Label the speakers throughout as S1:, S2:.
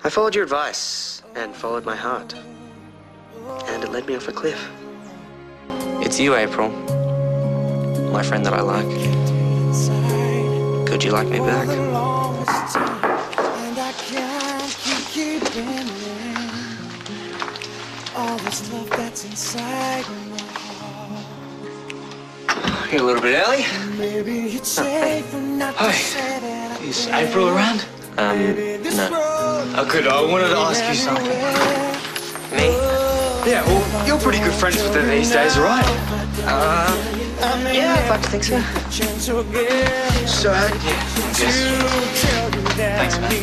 S1: I followed your advice and followed my heart. And it led me off a cliff. It's you, April. My friend that I like. Could you like me back? All this love that's inside my heart. You're a little bit early.
S2: Hi. Is April around?
S1: No.
S2: Oh, good. I wanted to ask you something.
S1: Me?
S2: Yeah, well, you're pretty good friends with her these days, right?
S1: Yeah, I'd like to think so.
S2: So, yeah, I guess. Thanks, man.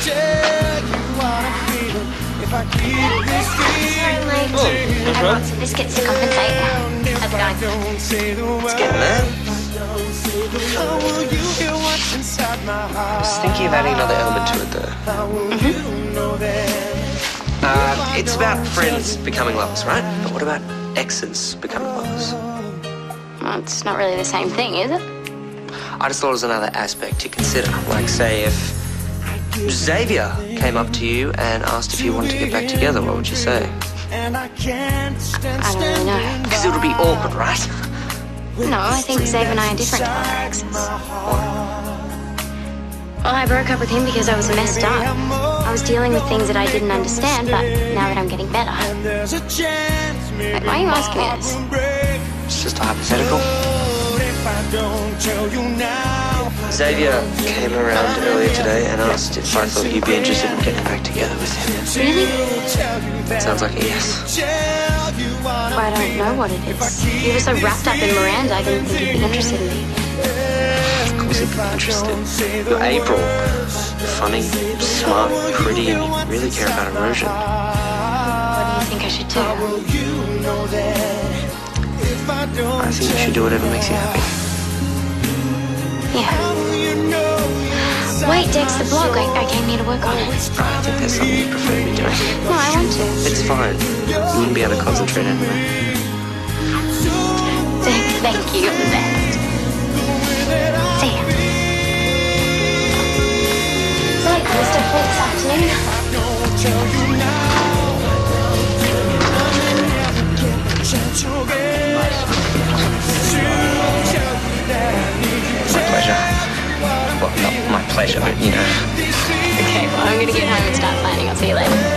S3: I have lots of biscuits to compensate. How's it going?
S1: It's getting there. I was thinking of adding another element to it, though. It's about friends becoming lovers, right? But what about exes becoming lovers?
S3: Well, it's not really the same thing, is it?
S1: I just thought it was another aspect to consider. Like, say, if Xavier came up to you and asked if you wanted to get back together, what would you say?
S3: I don't really know.
S1: Because it would be awkward, right?
S3: No, I think Xavier and I are different to other exes. Well, I broke up with him because I was messed up. I was dealing with things that I didn't understand, but now that I'm getting better. Wait, why are you asking me this?
S1: It's just a hypothetical. Xavier came around earlier today and asked if I thought you'd be interested in getting back together with him.
S3: Really?
S1: Sounds like a yes.
S3: Well, I don't know what it is. You were so wrapped up in Miranda, I didn't think you'd be interested in me.
S1: Of course he'd be interested. You're April. Funny, smart, pretty, and you really care about erosion.
S3: What do you think I should do?
S1: I think you should do whatever makes you happy.
S3: Yeah. Wait, Dex, the blog. I came here to work on it.
S1: I think there's something you prefer me doing.
S3: No, I want to.
S1: It's fine. You wouldn't be able to concentrate anyway.
S3: Thank you, you're the best. See ya. So, Mr. Flint this afternoon.
S1: My pleasure. Well, not my pleasure, but you know.
S3: Okay, well, I'm gonna get home and start planning. I'll see you later.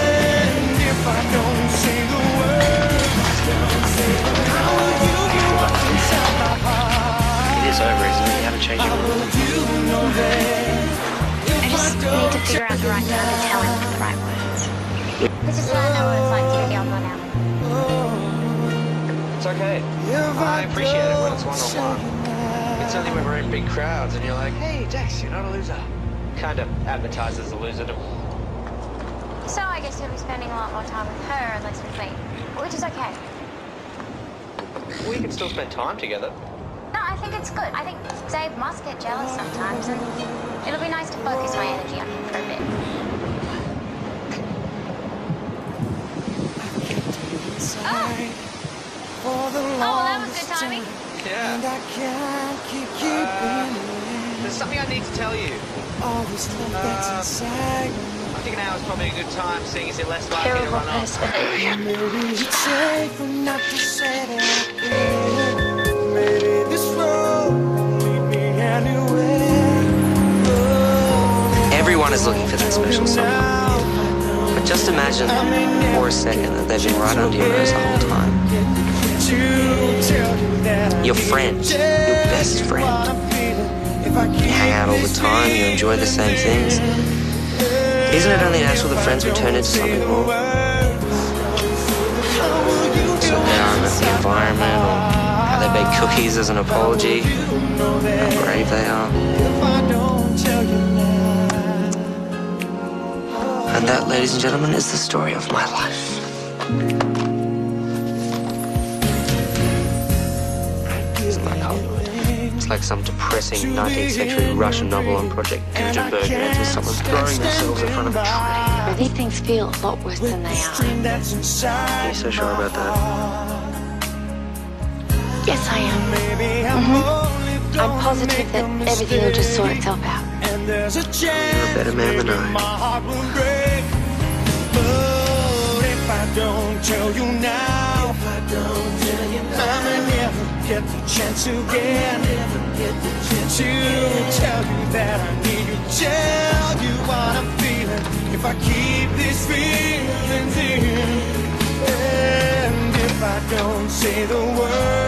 S1: It is over, isn't it? You haven't changed your mind.
S3: I just need to figure out the right time to tell him the right words. This is what I know what it's like to be on one out.
S1: It's okay. I appreciate it when it's one-on-one. It's only when we're in big crowds and you're like, hey, Dex, you're not a loser. Kind of advertises a loser to...
S3: So I guess you'll be spending a lot more time with her and less with me, which is okay.
S1: We can still spend time together.
S3: No, I think it's good. I think Dave must get jealous sometimes, and it'll be nice to focus my energy on him for a bit. Oh, well, that was good timing.
S1: Yeah. There's something I need to tell you. I think now is probably a good time, seeing as you're less likely to
S3: Terrible
S1: run off. Everyone is looking for that special someone. But just imagine for a second that they've been right under your nose the whole time. Your friend, your best friend. You hang out all the time, you enjoy the same things. Isn't it only natural that friends would turn into something more? So they are about the environment, or how they bake cookies as an apology, how brave they are. And that, ladies and gentlemen, is the story of my life. Isn't that Hollywood? It's like some depressing 19th century Russian novel on Project Gutenberg ends with someone throwing themselves in front of a train.
S3: These things feel a lot worse than they are.
S1: Are you so sure about that?
S3: Yes, I am. I'm positive that everything will just sort itself out.
S1: You're a better man than I.
S4: But if I don't tell you now, I may never get the chance again to tell you that I need you, tell you what I'm feeling. If I keep these feelings in, and if I don't say the word,